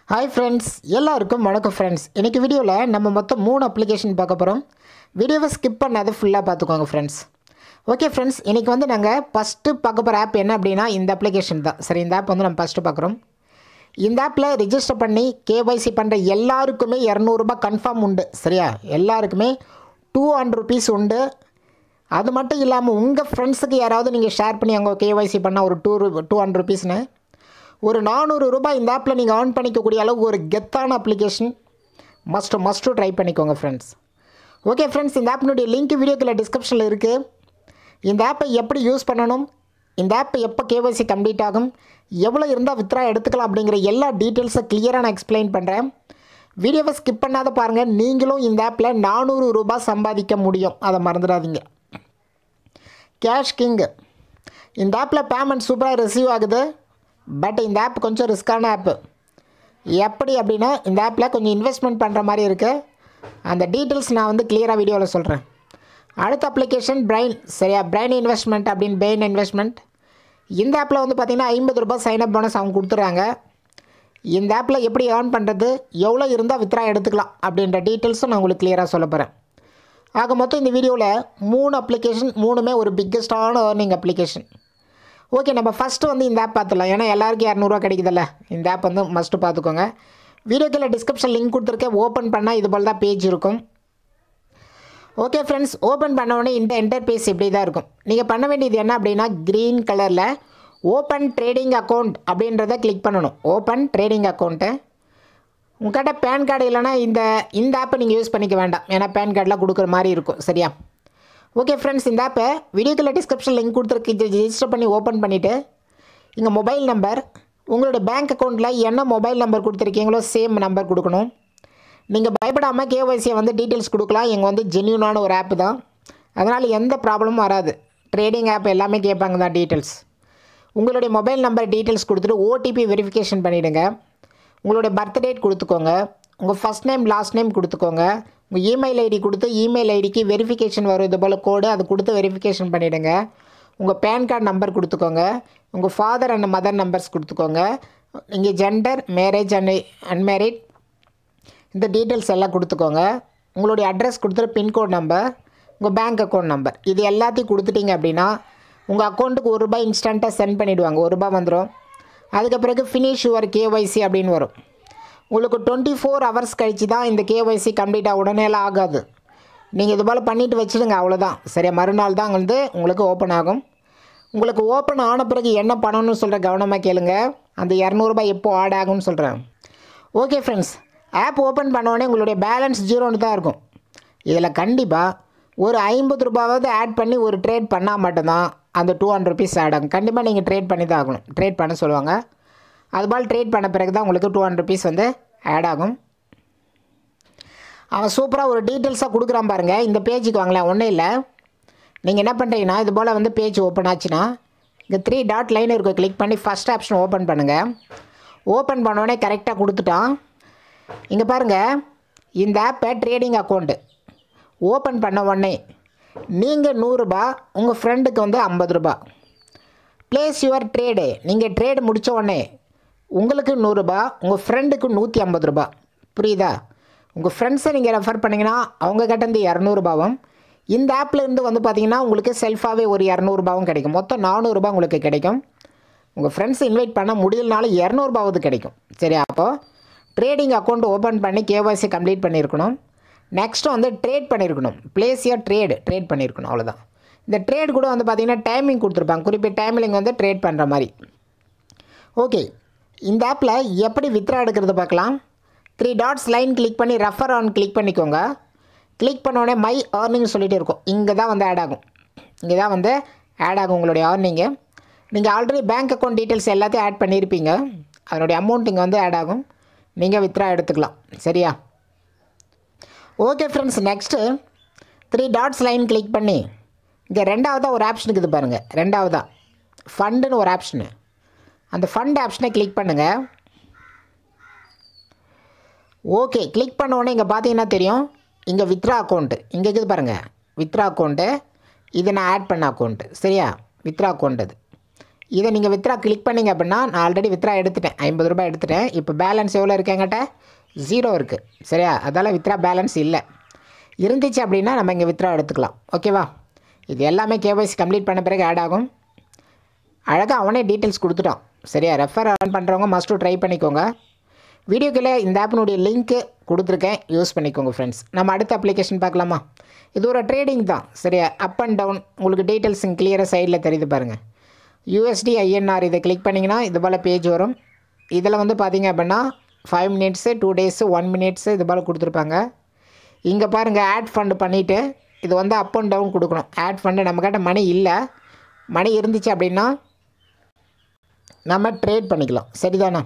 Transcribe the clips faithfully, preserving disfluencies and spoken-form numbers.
Hi friends, எல்லாருக்கும் வணக்கம் friends. இன்னைக்கு வீடியோல நம்ம மொத்தம் மூணு அப்ளிகேஷன் பார்க்க போறோம். வீடியோவை ஸ்கிப் பண்ணாத ஃபுல்லா பார்த்துக்கோங்க friends. ஓகே friends, இன்னைக்கு வந்து நாங்க ஃபர்ஸ்ட் பார்க்க போற ஆப் என்ன அப்படினா இந்த அப்ளிகேஷன் தான். சரி, இந்த ஆப் வந்து நம்ம ஃபர்ஸ்ட் பார்க்கறோம். இந்த ஆப்ல ரெஜிஸ்டர் பண்ணி K Y C பண்ற எல்லாருக்குமே இருநூறு ரூபாய் கன்ஃபார்ம் உண்டு. சரியா? எல்லாருக்குமே two hundred rupees உண்டு. அது மட்டும் இல்லாம உங்க ஃப்ரெண்ட்ஸ்க்கு யாராவது நீங்க ஷேர் பண்ணி அங்க K Y C பண்ணா ஒரு two hundred rupees னு ஒரு நானூறு ரூபாய் இந்த ஆப்ல நீங்க earn பண்ணிக்கக்கூடிய அளவுக்கு ஒரு கெத்தான அப்ளிகேஷன். மஸ்ட் மஸ்ட் ட்ரை பண்ணிக்கோங்க फ्रेंड्स. ஓகே फ्रेंड्स, இந்த ஆப்னுடைய லிங்க் வீடியோக்குள்ள டிஸ்கிரிப்ஷன்ல இருக்கு. இந்த ஆப்பை எப்படி யூஸ் பண்ணனும், இந்த ஆப் எப்ப K Y C கம்ப்ளீட் ஆகும், எவ்வளவு இருந்தா வித்ரா எடுத்துக்கலாம் அப்படிங்கற எல்லா டீடைல்ஸை கிளியரா நான் எக்ஸ்பிளைன் பண்றேன். வீடியோவை ஸ்கிப் பண்ணாத பாருங்க. நீங்களும் இந்த ஆப்ல நானூறு ரூபாய் சம்பாதிக்க முடியும். அத மறந்துடாதீங்க. Cash king. இந்த ஆப்ல பேமெண்ட் சூப்பரா ரிசீவ் ஆகுது. பட் இந்த ஆப் கொஞ்சம் ரிஸ்கான ஆப். எப்படி அப்படினா இந்த ஆப்ல கொஞ்சம் இன்வெஸ்ட்மென்ட் பண்ற மாதிரி இருக்கு. அந்த டீடைல்ஸ் நான் வந்து கிளியரா வீடியோல சொல்றேன். அடுத்த அப்ளிகேஷன் பிரைன். சரியா? பிரைன் இன்வெஸ்ட்மென்ட் அப்படிን பிரைன் இன்வெஸ்ட்மென்ட். இந்த ஆப்ல வந்து பாத்தீங்கன்னா ஐம்பது ரூபாய் சைன் அப் போனஸ் அவங்க கொடுத்துறாங்க. இந்த ஆப்ல எப்படி earn பண்றது, எவ்வளவு இருந்தா வித்ரா எடுத்துக்கலாம் அப்படிங்கற டீடைல்ஸ் நான் உங்களுக்கு கிளியரா சொல்லப் போறேன். ஆக மொத்தம் இந்த வீடியோல மூணு அப்ளிகேஷன், மூணுமே ஒரு பிக்கெஸ்டான earning அப்ளிகேஷன். ஓகே, நம்ம ஃபர்ஸ்ட் வந்து இந்த ஆப் பார்த்தலாம். ஏன்னா எல்லாருக்கும் இருநூறு ரூபாய் கிடைக்குதுல்ல. இந்த ஆப் வந்து மஸ்ட் பார்த்துக்கோங்க. வீடியோக்குள்ள டிஸ்கிரிப்ஷன் லிங்க் கொடுத்துருக்கேன். ஓபன் பண்ணா இது போல தான் பேஜ் இருக்கும். ஓகே फ्रेंड्स, ஓபன் பண்ண உடனே இந்த இன்டர்ஃபேஸ் இப்படி தான் இருக்கும். நீங்க பண்ண வேண்டியது என்ன அப்படினா கிரீன் கலர்ல ஓபன் ட்ரேடிங் அக்கவுண்ட் அப்படின்றத கிளிக் பண்ணனும். Open trading account. உங்ககிட்ட பான் கார்டு இல்லனா இந்த இந்த ஆப்பை நீங்க யூஸ் பண்ணிக்க வேண்டாம். ஏன்னா பான் கார்டுல கொடுக்கிற மாதிரி இருக்கும். சரியா? ஓகே फ्रेंड्स, இந்த ஆப்பை வீடியோக்குள்ள டிஸ்கிரிப்ஷன் லிங்க் கொடுத்துருக்கு. ரெஜிஸ்டர் பண்ணி ஓபன் பண்ணிட்டு இங்க மொபைல் நம்பர், உங்களுடைய பேங்க் அக்கவுண்ட்ல என்ன மொபைல் நம்பர் கொடுத்திருக்கீங்களோ சேம் நம்பர் கொடுக்கணும். நீங்க பயப்படாம K Y C வந்து டீடைல்ஸ் கொடுக்கலாம். இங்க வந்து ஜென்யூனான ஒரு ஆப் தான். அதனால எந்த ப்ராப்ளமும் வராது. ட்ரேடிங் ஆப் எல்லாமே கேட்பாங்க தான் டீடைல்ஸ். உங்களுடைய மொபைல் நம்பர் டீடைல்ஸ் கொடுத்துட்டு O T P வெரிஃபிகேஷன் பண்ணிடுங்க. உங்களுடைய பர்த் டேட் கொடுத்துக்கோங்க. உங்க ஃபர்ஸ்ட் நேம் லாஸ்ட் நேம் கொடுத்துக்கோங்க. உங்க இமெயில் ஐடி கொடுத்து இமெயில் ஐடிக்கு வெரிஃபிகேஷன் வரும். இது போல கோட் அது கொடுத்து வெரிஃபிகேஷன் பண்ணிடுங்க. உங்க பான் கார்டு நம்பர் கொடுத்துக்கோங்க. உங்க ஃாதர் அண்ட் மதர் நம்பர்ஸ் கொடுத்துக்கோங்க. நீங்க ஜெண்டர், மேரேஜ் அண்ட் அன்மேரிட் இந்த டீடைல்ஸ் எல்லாம் கொடுத்துக்கோங்க. உங்களுடைய அட்ரஸ் கொடுத்துட்டு பின் கோட் நம்பர், உங்க பேங்க் அக்கவுண்ட் நம்பர் இது எல்லாத்தையும் கொடுத்துட்டீங்க அப்படினா உங்க அக்கவுண்ட்க்கு ஒரு ரூபாய் இன்ஸ்டன்ட்டா சென்ட் பண்ணிடுவாங்க. ஒரு ரூபாய் வந்துரும். அதுக்கு பிறகு finish your K Y C அப்படினு வரும். உங்களுக்கு twenty-four hours கழிச்சு தான் இந்த K Y C கம்ப்ளீட்டா உடனேலாம் ஆகாது. நீங்க இது போல பண்ணிட்டு வெச்சிடுங்க, அவ்வளவுதான். சரியா? மறுநாள் தான் வந்து உங்களுக்கு ஓபன் ஆகும். உங்களுக்கு ஓபன் ஆன பிறகு என்ன பண்ணனும்னு சொல்ற கவனமா கேளுங்க. அந்த இருநூறு ரூபாய் எப்போ ஆட் ஆகும்னு சொல்றேன். ஓகே फ्रेंड्स, ஆப் ஓபன் பண்ண உடனே உங்களுடைய பேலன்ஸ் ஜீரோன்னு தான் இருக்கும். இதல கண்டிப்பா ஒரு ஐம்பது ரூபாயாவது ஆட் பண்ணி ஒரு ட்ரேட் பண்ணா மட்டும் தான் அந்த two hundred rupees ஆட் ஆகும். கண்டிப்பா நீங்க ட்ரேட் பண்ணி தான் ஆகணும். ட்ரேட் பண்ண சொல்வாங்க. அதுபால் ட்ரேட் பண்ண பிறகு தான் உங்களுக்கு two hundred rupees வந்து ஆட் ஆகும். அவன் சூப்பரா ஒரு டீடைல்ஸா கொடுக்குறான் பாருங்க. இந்த பேஜுக்கு வாங்களே, ஒண்ணே இல்ல. நீங்க என்ன பண்றீங்கன்னா இது போல வந்து பேஜ் ஓபன் ஆச்சுனா இங்க three டாட் லைன் இருக்கு. கிளிக் பண்ணி ஃபர்ஸ்ட் ஆப்ஷன் ஓபன் பண்ணுங்க. ஓபன் பண்ண உடனே கரெக்ட்டா கொடுத்துட்டான். இங்க பாருங்க, இந்த ஆப் ட்ரேடிங் அக்கவுண்ட் ஓபன் பண்ண உடனே நீங்க நூறு ரூபாய், உங்க ஃப்ரெண்டுக்கு வந்து ஐம்பது ரூபாய். Place your trade. நீங்க ட்ரேட் முடிச்ச உடனே உங்களுக்கு நூறு ரூபாய், உங்க ஃப்ரெண்டுக்கு நூற்று ஐம்பது ரூபாய். புரியுதா? உங்க ஃப்ரெண்ட்ஸை நீங்க ரெஃபர் பண்ணீங்கனா அவங்க கிட்ட இருந்து இருநூறு ரூபாயும், இந்த ஆப்ல இருந்து வந்து பாத்தீங்கன்னா உங்களுக்கு செல்ஃபாவே ஒரு இருநூறு ரூபாயும் கிடைக்கும். மொத்தம் நானூறு ரூபாய் உங்களுக்கு கிடைக்கும். உங்க ஃப்ரெண்ட்ஸ் இன்வைட் பண்ண முடியலனால இருநூறு ரூபாய் கிடைக்கும். சரி, அப்போ ட்ரேடிங் அக்கவுண்ட் ஓபன் பண்ணி K Y C கம்ப்ளீட் பண்ணிருக்கணும். நெக்ஸ்ட் வந்து ட்ரேட் பண்ணிருக்கணும். பிளேஸ் யுவர் ட்ரேட் ட்ரேட் பண்ணிருக்கணும். அவ்வளவுதான். இந்த ட்ரேட் கூட வந்து பாத்தீங்கன்னா டைமிங் கொடுத்திருப்பாங்க. குறிப்பிட்ட டைமிங் வந்து ட்ரேட் பண்ற மாதிரி. ஓகே, இந்த ஆப்ல எப்படி வித்ரா எடுக்கிறது பார்க்கலாம். three டாட்ஸ் லைன் கிளிக் பண்ணி ரெஃபர் ஆன் கிளிக் பண்ணிக்கோங்க. கிளிக் பண்ண உடனே மை earning சொல்லிட்டே இருக்கும். இங்க தான் வந்து ஆட் ஆகும். இங்க தான் வந்து ஆட் ஆகும் உங்களுடைய earning. நீங்க ஆல்ரெடி பேங்க் அக்கவுண்ட் டீடைல்ஸ் எல்லாத்தையும் ஆட் பண்ணிருப்பீங்க. அதனுடைய அமௌண்ட் இங்க வந்து ஆட் ஆகும். நீங்க வித்ரா எடுத்துக்கலாம். சரியா? Okay friends, next three dots line click பண்ணி இங்க இரண்டாவதா ஒரு ஆப்ஷன் இருக்குது பாருங்க. இரண்டாவதா ஃபண்ட்னு ஒரு ஆப்ஷன். அந்த ஃபண்ட் ஆப்ஷனை கிளிக் பண்ணுங்க. ஓகே, கிளிக் பண்ண உடனே இங்க பாத்தீங்கன்னா தெரியும். இங்க வித்ரா அக்கவுண்ட் இங்க இருக்குது பாருங்க. வித்ரா அக்கவுண்ட் இது நான் ஆட் பண்ண அக்கவுண்ட். சரியா? வித்ரா அக்கவுண்ட் அது. இதை நீங்கள் வித்ரா கிளிக் பண்ணிங்க அப்படின்னா நான் ஆல்ரெடி வித்ரா எடுத்துட்டேன், ஐம்பது ரூபாய் எடுத்துட்டேன். இப்போ பேலன்ஸ் எவ்வளோ இருக்குது என்கிட்ட? ஜீரோ இருக்குது. சரியா? அதால் வித்ரா பேலன்ஸ் இல்லை. இருந்துச்சு அப்படின்னா நம்ம இங்கே வித்ரா எடுத்துக்கலாம். ஓகேவா? இது எல்லாமே கேஒய்சி கம்ப்ளீட் பண்ண பிறகு ஆட் ஆகும். அழகாக அவனே டீட்டெயில்ஸ் கொடுத்துட்டான். சரியா? ரெஃபர் ஆன் பண்ணுறவங்க மஸ்ட்டு ட்ரை பண்ணிக்கோங்க. வீடியோக்குள்ளே இந்த ஆப்பினுடைய லிங்க்கு கொடுத்துருக்கேன், யூஸ் பண்ணிக்கோங்க ஃப்ரெண்ட்ஸ். நம்ம அடுத்த அப்ளிகேஷன் பார்க்கலாமா? இது ஒரு ட்ரேடிங் தான். சரியா? அப் அண்ட் டவுன் உங்களுக்கு டீட்டெயில்ஸ் கிளியராக சைடில் தெரியுது பாருங்கள். யூஎஸ்டி ஐஎன்ஆர் இதை கிளிக் பண்ணிங்கன்னா இது போல் பேஜ் வரும். இதில் வந்து பார்த்திங்க அப்படின்னா five minutes two days one minutes இது போல் கொடுத்துருப்பாங்க. இங்கே பாருங்கள், ஆட் ஃபண்டு பண்ணிவிட்டு இது வந்து அப் அண்ட் டவுன் கொடுக்கணும். ஆட் ஃபண்டு நம்மக்கிட்ட மணி இல்லை, மணி இருந்துச்சு அப்படின்னா நம்ம ட்ரேட் பண்ணிக்கலாம். சரிதானா?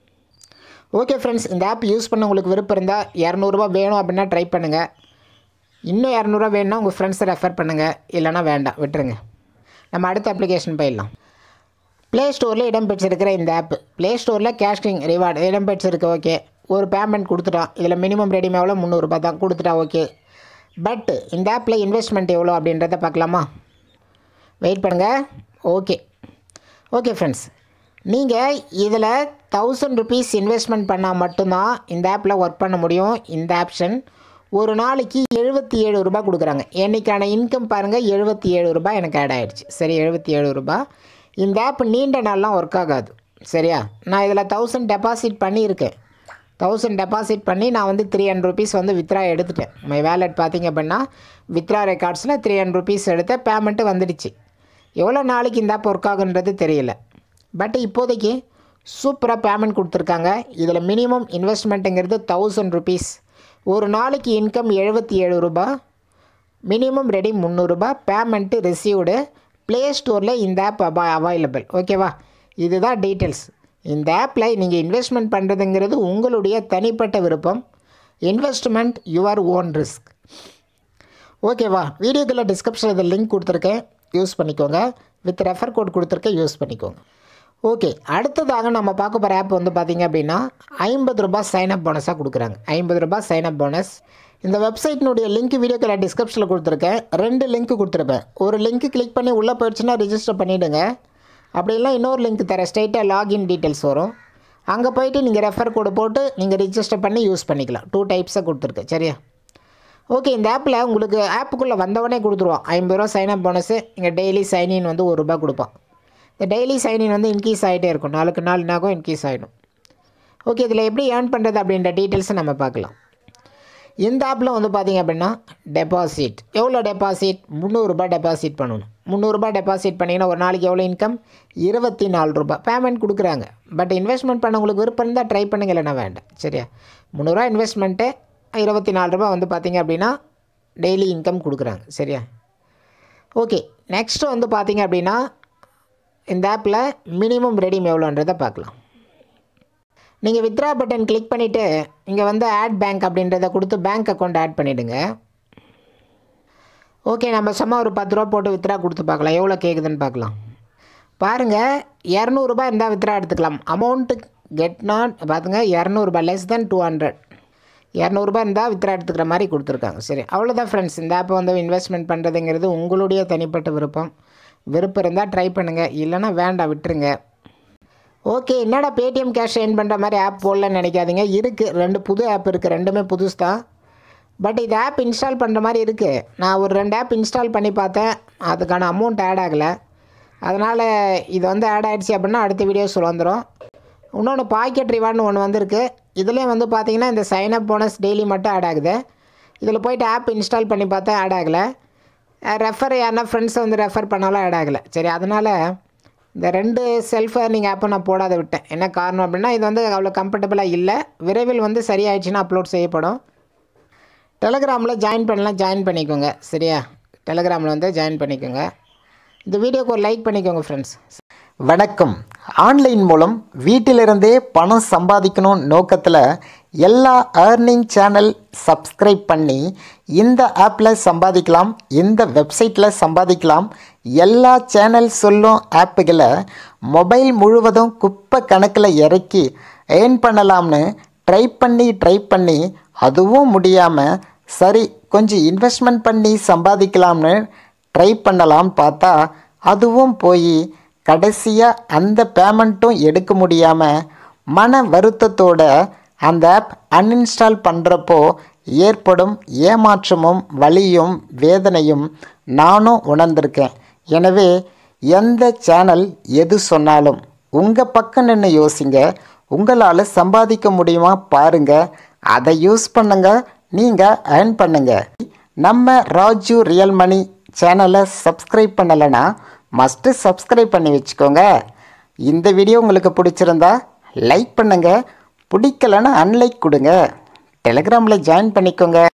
ஓகே ஃப்ரெண்ட்ஸ், இந்த ஆப் யூஸ் பண்ண உங்களுக்கு விருப்பம் இருந்தால் இரநூறுபா வேணும் அப்படின்னா ட்ரை பண்ணுங்கள். இன்னும் இரநூறுவா வேணும்னா உங்கள் ஃப்ரெண்ட்ஸை ரெஃபர் பண்ணுங்கள், இல்லைனா வேண்டாம், விட்டுருங்க. நம்ம அடுத்த அப்ளிகேஷன் போயிடலாம். ப்ளே ஸ்டோரில் இடம்பெற்றிருக்கிற இந்த ஆப், ப்ளே ஸ்டோரில் கேஷ்கிங் ரிவார்டு இடம்பெற்றிருக்கு. ஓகே, ஒரு பேமெண்ட் கொடுத்துட்டான். இதில் மினிமம் ரெடியும் எவ்வளோ? முந்நூறுரூபா தான் கொடுத்துட்டா. ஓகே, பட் இந்த ஆப்பில் இன்வெஸ்ட்மெண்ட் எவ்வளோ அப்படின்றத பார்க்கலாமா? வெயிட் பண்ணுங்கள். ஓகே ஓகே ஃப்ரெண்ட்ஸ், நீங்கள் இதில் தௌசண்ட் ருபீஸ் இன்வெஸ்ட்மெண்ட் பண்ணால் மட்டும்தான் இந்த ஆப்பில் ஒர்க் பண்ண முடியும். இந்த ஆப்ஷன் ஒரு நாளைக்கு எழுபத்தி ஏழு ரூபா கொடுக்குறாங்க. என்றைக்கான இன்கம் பாருங்கள், எழுபத்தி ஏழு ரூபாய் எனக்கு ஆட் ஆகிடுச்சு. சரி, எழுபத்தி ஏழு ரூபா. இந்த ஆப் நீண்ட நாள்லாம் ஒர்க் ஆகாது. சரியா? நான் இதில் தௌசண்ட் டெபாசிட் பண்ணியிருக்கேன். தௌசண்ட் டெபாசிட் பண்ணி நான் வந்து த்ரீ ஹண்ட்ரட் ருபீஸ் வந்து வித்ரா எடுத்துட்டேன். மை வேலெட் பார்த்திங்க அப்படின்னா வித்ரா ரெக்கார்ட்ஸில் த்ரீ ஹண்ட்ரட் ருபீஸ் எடுத்த பேமெண்ட்டு வந்துடுச்சு. எவ்வளோ நாளைக்கு இந்த ஆப் ஒர்க் ஆகுன்றது தெரியல. பட் இப்போதைக்கு சூப்பராக பேமெண்ட் கொடுத்துருக்காங்க. இதில் மினிமம் இன்வெஸ்ட்மெண்ட்டுங்கிறது தௌசண்ட் ருபீஸ். ஒரு நாளைக்கு இன்கம் எழுபத்தி ஏழு ரூபா, மினிமம் ரெடி முந்நூறுரூபா, பேமெண்ட்டு ரிசீவ்டு. ப்ளே ஸ்டோரில் இந்த ஆப் அபா அவைலபிள். ஓகேவா? இதுதான் டீட்டெயில்ஸ். இந்த ஆப்பில் நீங்கள் இன்வெஸ்ட்மெண்ட் பண்ணுறதுங்கிறது உங்களுடைய தனிப்பட்ட விருப்பம். Investment your own risk. ஓகேவா? வீடியோக்குள்ள டிஸ்கிரிப்ஷனில் இதில் லிங்க் கொடுத்துருக்கேன், யூஸ் பண்ணிக்கோங்க. வித் ரெஃபர் கோட் கொடுத்துருக்கேன், யூஸ் பண்ணிக்கோங்க. ஓகே, அடுத்ததாக நம்ம பார்க்க போகிற ஆப் வந்து பார்த்திங்க அப்படின்னா ஐம்பது ரூபாய் சைனப் போனஸாக கொடுக்குறாங்க. ஐம்பது ரூபாய் சைனப் போனஸ். இந்த வெப்சைட்டினுடைய லிங்க் வீடியோக்குள்ள டிஸ்கிரிப்ஷனில் கொடுத்துருக்கேன். ரெண்டு லிங்க் கொடுத்துருப்பேன். ஒரு லிங்க் கிளிக் பண்ணி உள்ளே போயிடுச்சுன்னா ரிஜிஸ்டர் பண்ணிவிடுங்க. அப்படி இல்லை இன்னொரு லிங்க் தர, ஸ்ட்ரைட்டாக லாகின் டீட்டெயில்ஸ் வரும். அங்கே போய்ட்டு நீங்கள் ரெஃபர் கோடு போட்டு நீங்கள் ரிஜிஸ்டர் பண்ணி யூஸ் பண்ணிக்கலாம். டூ டைப்ஸாக கொடுத்துருக்கேன். சரியா? ஓகே, இந்த ஆப்பில் உங்களுக்கு ஆப்புக்குள்ளே வந்தவொடனே கொடுத்துருவோம் ஐம்பது ரூபா சைனப் போனஸு. இங்கே டெய்லி சைன்இன் வந்து ஒரு ரூபா கொடுப்பான். இந்த டெய்லி சைன்இன் வந்து இன்க்ரீஸ் ஆகிட்டே இருக்கும். நாளுக்கு நாள் என்னாகும், இன்க்ரீஸ் ஆகிடும். ஓகே, இதில் எப்படி ஏர்ன் பண்ணுறது அப்படின்ற டீட்டெயில்ஸை நம்ம பார்க்கலாம். இந்த ஆப்பில் வந்து பார்த்திங்க அப்படின்னா டெபாசிட் எவ்வளோ? டெபாசிட் முந்நூறுரூபா டெபாசிட் பண்ணணும். முந்நூறுரூபா டெபாசிட் பண்ணிங்கன்னா ஒரு நாளைக்கு எவ்வளோ இன்கம்? இருபத்தி நாலு ரூபா பேமெண்ட் கொடுக்குறாங்க. பட் இன்வெஸ்ட்மெண்ட் பண்ண உங்களுக்கு விருப்பம் இருந்தால் ட்ரை பண்ணுங்க, இல்லைனா வேண்டாம். சரியா? முந்நூறுரூவா இன்வெஸ்ட்மெண்ட்டு, இருபத்தி நாலு ரூபா வந்து பார்த்திங்க அப்படின்னா டெய்லி இன்கம் கொடுக்குறாங்க. சரியா? ஓகே, நெக்ஸ்ட்டு வந்து பார்த்திங்க அப்படின்னா இந்த ஆப்பில் மினிமம் ரெடியும் எவ்வளோன்றதை பார்க்கலாம். நீங்கள் வித்ரா பட்டன் கிளிக் பண்ணிவிட்டு இங்கே வந்து ஆட் பேங்க் அப்படின்றத கொடுத்து பேங்க் அக்கௌண்ட் ஆட் பண்ணிவிடுங்க. ஓகே, நம்ம சும்மா ஒரு பத்து ரூபா போட்டு வித்ரா கொடுத்து பார்க்கலாம், எவ்வளோ கேட்குதுன்னு பார்க்கலாம். பாருங்கள், இரநூறுபா இருந்தால் வித்ரா எடுத்துக்கலாம். அமௌண்ட்டு கெட் நாட் பார்த்துங்க, இரநூறுபா லெஸ் தென் டூ ஹண்ட்ரட் இரநூறுபா இருந்தால் வித்ரா எடுத்துக்கிற மாதிரி கொடுத்துருக்காங்க. சரி, அவ்வளோதான் ஃப்ரெண்ட்ஸ். இந்த ஆப்பை வந்து இன்வெஸ்ட்மெண்ட் பண்ணுறதுங்கிறது உங்களுடைய தனிப்பட்ட விருப்பம். விருப்பம் இருந்தால் ட்ரை பண்ணுங்கள், இல்லைனா வேண்டாம், விட்டுருங்க. ஓகே, என்னடா பேடிஎம் கேஷ் ஏர்ன் பண்ணுற மாதிரி ஆப் போடலன்னு நினைக்காதீங்க. இருக்குது, ரெண்டு புது ஆப் இருக்குது, ரெண்டுமே புதுசு தான். பட் இது ஆப் இன்ஸ்டால் பண்ணுற மாதிரி இருக்குது. நான் ஒரு ரெண்டு ஆப் இன்ஸ்டால் பண்ணி பார்த்தேன், அதுக்கான அமௌண்ட் ஆட் ஆகலை. அதனால் இது வந்து ஆட் ஆகிடுச்சு அப்படின்னா அடுத்த வீடியோஸ் வந்துடும். இன்னொன்று பாக்கெட் ரிவார்டுன்னு ஒன்று வந்திருக்கு. இதுலேயும் வந்து பார்த்திங்கன்னா இந்த சைனப் போனஸ் டெய்லி மட்டும் ஆட் ஆகுது. இதில் போய்ட்டு ஆப் இன்ஸ்டால் பண்ணி பார்த்தா ஆட் ஆகலை. ரெஃபர் யாருன்னா ஃப்ரெண்ட்ஸை வந்து ரெஃபர் பண்ணாலும் ஆட் ஆகலை. சரி, அதனால் இந்த ரெண்டு செல்ஃப் ஏர்னிங் ஆப்பை நான் போடாத விட்டேன். என்ன காரணம் அப்படின்னா இது வந்து அவ்வளோ கம்ஃபர்டபுளாக இல்லை. விரைவில் வந்து சரியாயிடுச்சுன்னா அப்லோட் செய்யப்படும். டெலகிராமில் ஜாயின் பண்ணலாம், ஜாயின் பண்ணிக்கோங்க. சரியா? டெலகிராமில் வந்து ஜாயின் பண்ணிக்கோங்க. இந்த வீடியோக்கு ஒரு லைக் பண்ணிக்கோங்க ஃப்ரெண்ட்ஸ். வணக்கம். ஆன்லைன் மூலம் வீட்டிலிருந்தே பணம் சம்பாதிக்கணும் நோக்கத்தில் எல்லா ஏர்னிங் சேனல் சப்ஸ்கிரைப் பண்ணி இந்த ஆப்பில் சம்பாதிக்கலாம், இந்த வெப்சைட்டில் சம்பாதிக்கலாம். எல்லா சேனல் சொல்லும் ஆப்புகளை மொபைல் முழுவதும் குப்பை கணக்கில் இறக்கி ஏர்ன் பண்ணலாம்னு ட்ரை பண்ணி ட்ரை பண்ணி அதுவும் முடியாமல் சரி கொஞ்சம் இன்வெஸ்ட்மெண்ட் பண்ணி சம்பாதிக்கலாம்னு ட்ரை பண்ணலாம் பார்த்தா அதுவும் போய் கடைசியாக அந்த பேமெண்ட்டும் எடுக்க முடியாமல் மன வருத்தத்தோட அந்த ஆப் அன்இன்ஸ்டால் பண்ணுறப்போ ஏற்படும் ஏமாற்றமும் வலியும் வேதனையும் நானும் உணர்ந்திருக்கேன். எனவே எந்த சேனல் எது சொன்னாலும் உங்கள் பக்கம் நின்று யோசிங்க. உங்களால் சம்பாதிக்க முடியுமா பாருங்கள், அதை யூஸ் பண்ணுங்க, நீங்கள் ஏர்ன் பண்ணுங்க. நம்ம ராஜு ரியல் மணி சேனலை சப்ஸ்கிரைப் பண்ணலைன்னா மஸ்ட்டு சப்ஸ்கிரைப் பண்ணி வச்சுக்கோங்க. இந்த வீடியோ உங்களுக்கு பிடிச்சிருந்தா லைக் பண்ணுங்கள், பிடிக்கலன்னா அன்லைக் கொடுங்க. டெலிகிராமில் ஜாயின் பண்ணிக்கோங்க.